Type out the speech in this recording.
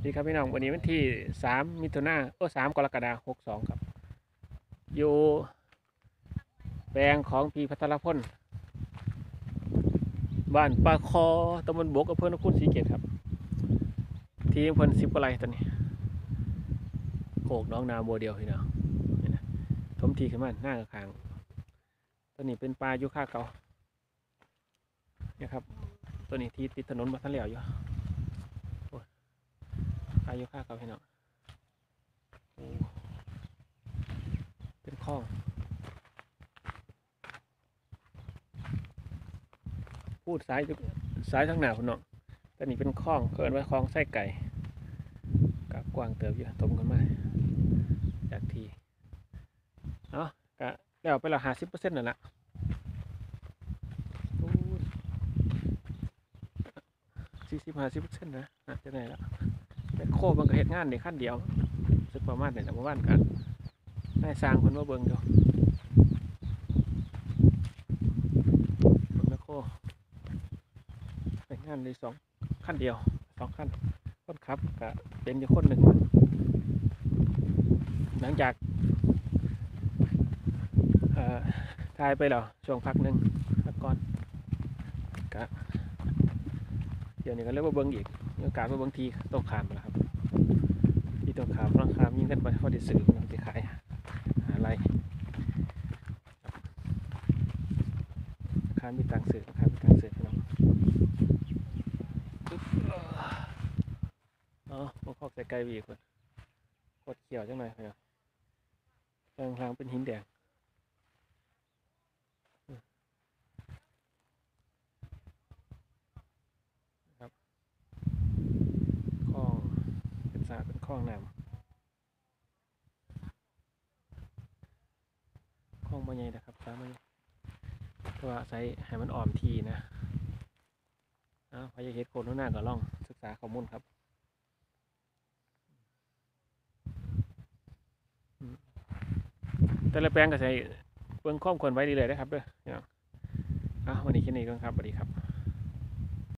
ดีครับพี่น้องวันนี้วันที่3 มิถุนายน3 กรกฎาคม62ครับอยู่แปลงของพี่พัทรพลบ้านปลาคอตำบลบกอำเภอนครศรีเกตครับที่เพิ่น10 กว่าไร่ตอนนี้โขกน้องนาบัวเดียวพี่น้องนี่นะถมทีขึ้นมาหน้าข้างตัวนี้เป็นปลายุค่าเก่าเนี่ยครับตัวนี้ที่ติดถนนมาทันแล้วอยู่ปลายุค่าเก่าพี่น้องเป็นคลองพูดซ้ายทางหน้าพี่น้องตัวนี้เป็นคลองเกินไว้คลองไส้ไก่กับกว้างเติบอยู่ถมกันมาจากทีเนาะก็แล้วไปแล้ว50%นั่นแหละ40-50%นะจะไหนละแต่โคบังก็เฮ็ดงานในขั้นเดียวสึกประมาณไหนนะประมาณกันได้สร้างคนว่าเบิ่งอยู่โคเป็นงานใน2 ขั้นเดียว2 ขั้นคนขับก็เป็นอยู่คนหนึ่งหลังจากทายไปแล้วช่วงพักหนึ่งพักก่อนก็เดี๋ยวนี้ก็เรียกว่าเบิ้งอีกมีโอกาสมาเบิ้งทีต้องขามแล้วครับที่ต้องขามต้องขามยิ่งกันไปพอได้ซื้อมันจะขายหาอะไรขามมีตังซื้อขามมีตังซื้อพี่น้องมาพอกใส่ไก่วีกคนกดเขียวจังหน่อยพี่น้องทางเป็นหินแดงครับคลองเป็นสระเป็นคลองน้ำคลองบ่ใหญ่นะครับสระบ่ใหญ่เพราะว่าใส่ให้มันอ่อมทีนะพยาเฮ็ดโคนหน้าก็ลองศึกษาข้อมูลครับแต่ละแปลงก็ใส่เบิ่งข้อมูลไว้ดีเลยนะครับเด้อวันนี้แค่นี้ก่อนครับสวัสดีครับ